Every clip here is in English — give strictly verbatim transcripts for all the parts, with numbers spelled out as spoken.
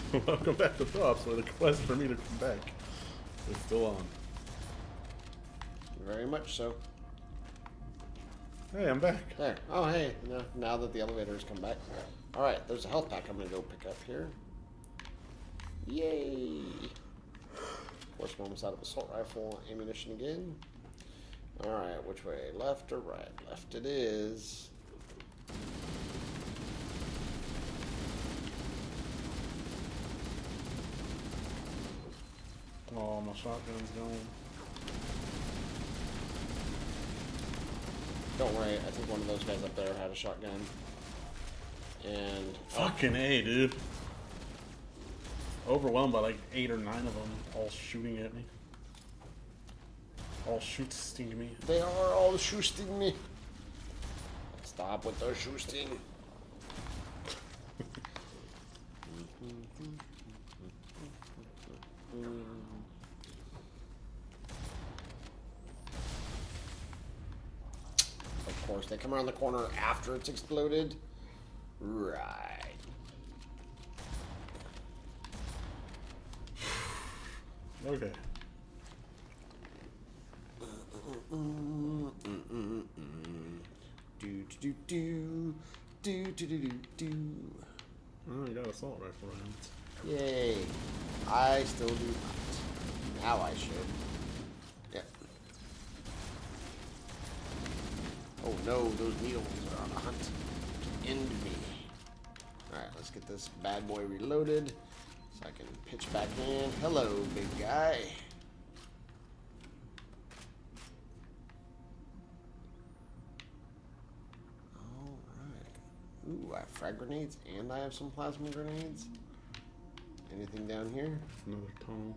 Welcome back to Props, where the quest for me to come back is still on. Very much so. Hey, I'm back. There. Oh, hey. Now, now that the elevator has come back. Alright, there's a health pack I'm going to go pick up here. Yay! Force moments out of assault rifle ammunition again. Alright, which way? Left or right? Left it is. Oh, my shotgun's gone. Don't worry, I think one of those guys up there had a shotgun. And... Fucking A, dude. Overwhelmed by like eight or nine of them, all shooting at me. All shooting me. They are all shooting me. Stop with their shooting. Of course, they come around the corner after it's exploded. Right. Okay. Do do do do do do do do. Oh, you got assault rifle rounds. Yay! I still do not. Now I should. Yep. Oh no, those needles are on a hunt to end me. All right, let's get this bad boy reloaded so I can pitch back in. Hello, big guy. Ooh, I have frag grenades and I have some plasma grenades. Anything down here? Another tunnel.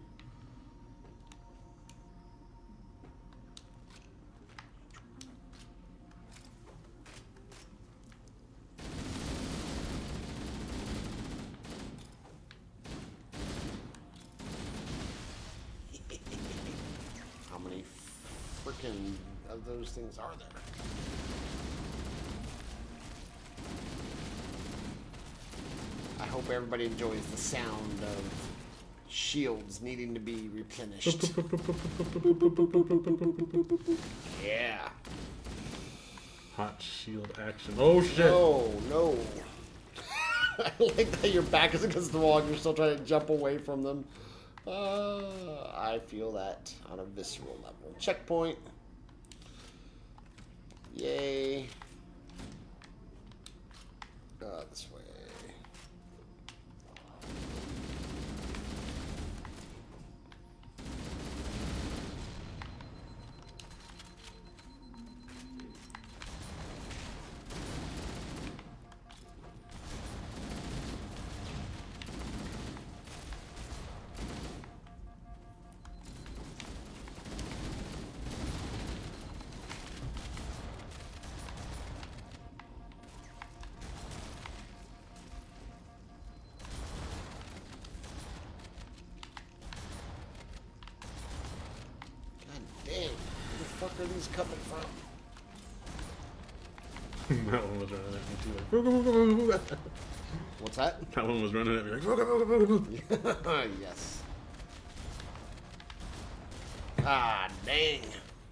How many freaking of those things are there? I hope everybody enjoys the sound of shields needing to be replenished. Yeah. Hot shield action. Oh shit. No, no. I like that your back is against the wall and you're still trying to jump away from them. Uh, I feel that on a visceral level. Checkpoint. Yay. Uh, this way. Where the fuck are these coming from? That one was running at me too. Like, what's that? That one was running at me like, yes. Ah, dang.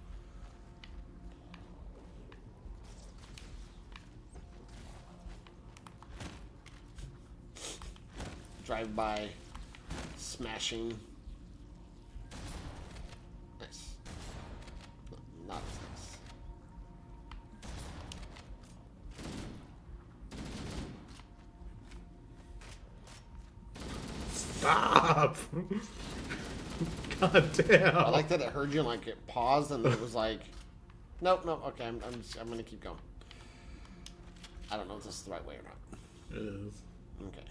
Drive by, smashing. Nice. No, not as nice. stop! God damn. I like that it heard you and like it paused and then it was like, nope, nope, okay, I'm, I'm, just, I'm gonna keep going. I don't know if this is the right way or not. It is. Okay.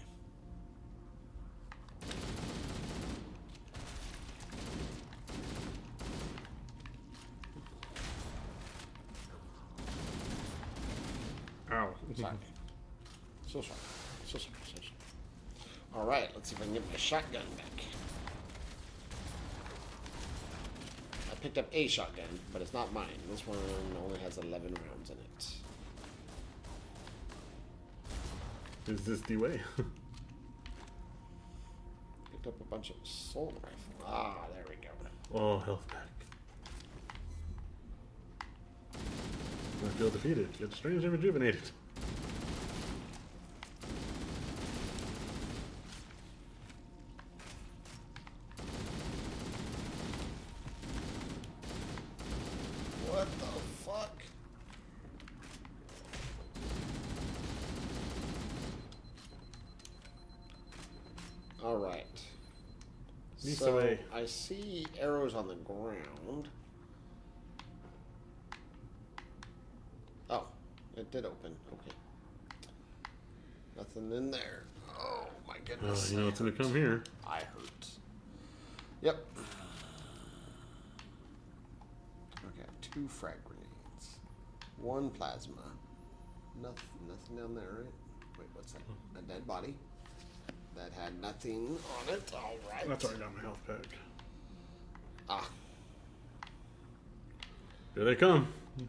Ow. Sorry. So sorry. So sorry. So sorry. All right, let's see if I can get my shotgun back. I picked up a shotgun, but it's not mine. This one only has eleven rounds in it. Is this the way? picked up a bunch of assault rifle. Ah, there we go. Oh, health pack. I feel defeated, yet strangely rejuvenated. What the fuck? All right. So away. I see arrows on the ground. Oh, it did open. Okay. Nothing in there. Oh my Oh, goodness. you know what's gonna come here. I hurt. Yep. Okay, two frag grenades. One plasma. Nothing, nothing down there, right? Wait, what's that? A dead body that had nothing on it. All right. That's already got my health pack. Ah. Here they come.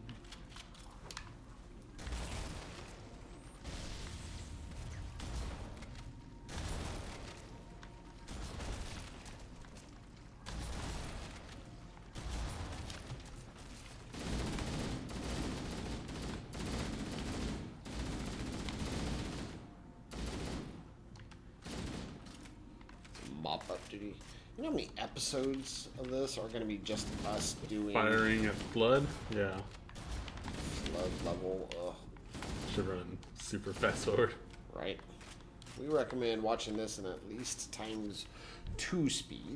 Mop up duty. You know how many episodes of this are going to be just us doing Firing at blood? Yeah. flood level? Ugh. Should run super fast forward. Right. We recommend watching this in at least times two speed.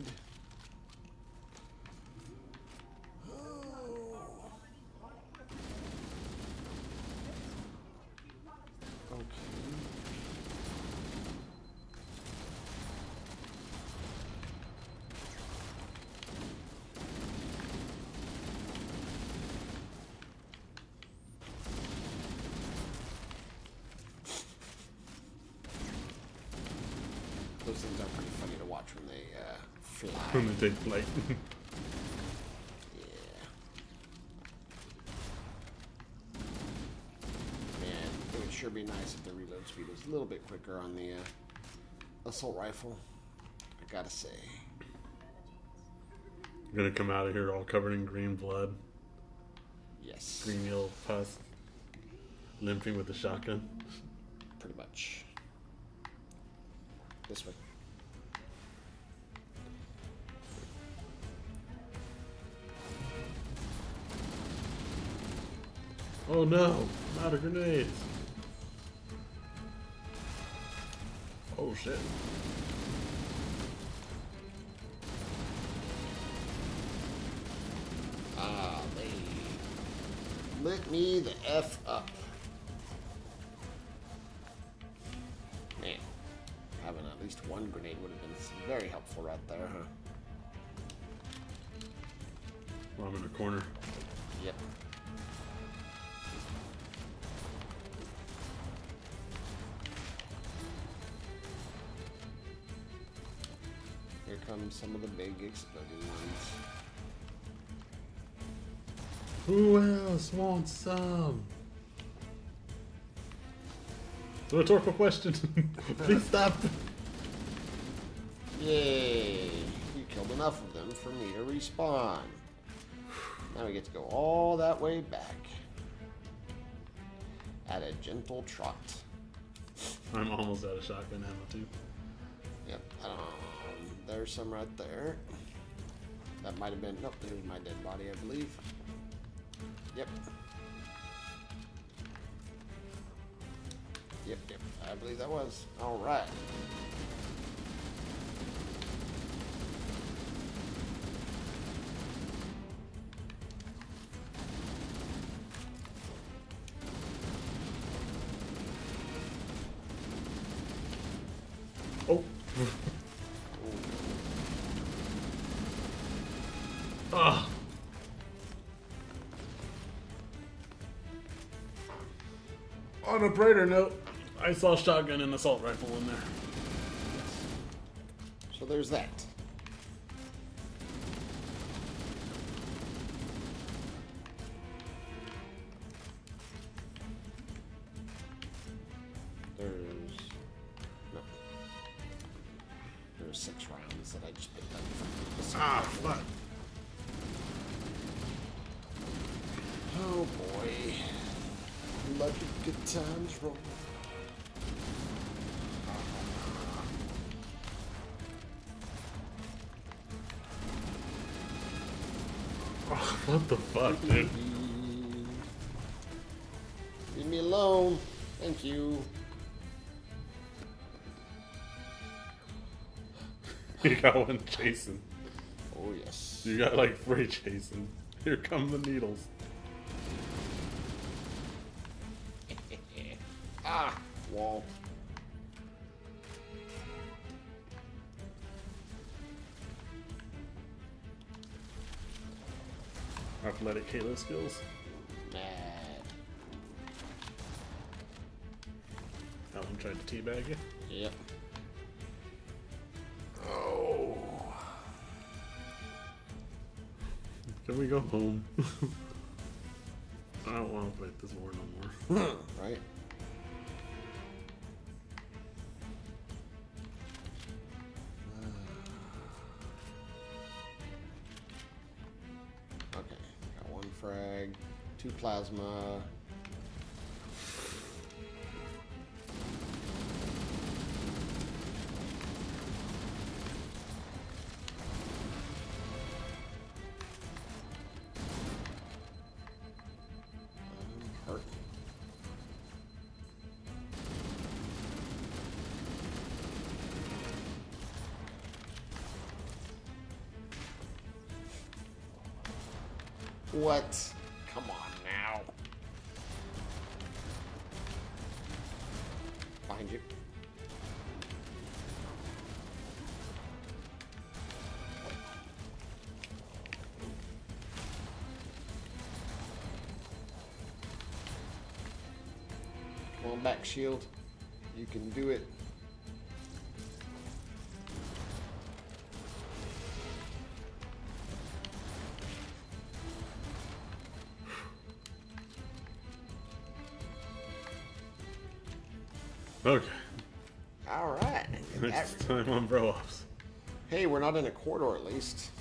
Okay. Those things are pretty funny to watch when they uh, fly. When they take flight. Yeah. Man, it would sure be nice if the reload speed was a little bit quicker on the uh, assault rifle. I gotta say. You're gonna come out of here all covered in green blood. Yes. Green yellow pus. Limping with the shotgun. Pretty much. This way. Oh no! Not a grenade! Oh shit. Ah, they lit me the F up. Man, having at least one grenade would have been very helpful right there, huh? Well, I'm in the corner. Yep. Here come some of the big exploding ones. Who else wants some? It's a rhetorical question. Please stop. Yay! You killed enough of them for me to respawn. Now we get to go all that way back. At a gentle trot. I'm almost out of shotgun ammo too. Yep. Um, there's some right there. That might have been... Nope, there's my dead body, I believe. Yep. Yep, yep. I believe that was. All right. Oh. Ah. On a brighter note, I saw shotgun and assault rifle in there. So there's that. There's no. there were six rounds that I just picked up from this. Ah, fuck. Oh boy. Let the good times roll. Oh, what the fuck, dude? Leave me alone. Thank you. You got one chasing. Oh, yes. You got like three chasing. Here come the needles. Ah, wall. Athletic Halo skills. Mad. That one tried to teabag you. Yep. Oh. Can we go home? I don't want to fight this war no more. Right? Okay, got one frag, two plasma. I'm hurt. What? Come on now. Behind you. Come on back, shield. You can do it. Okay. All right. Next time on Bro Ops. Hey, we're not in a corridor at least.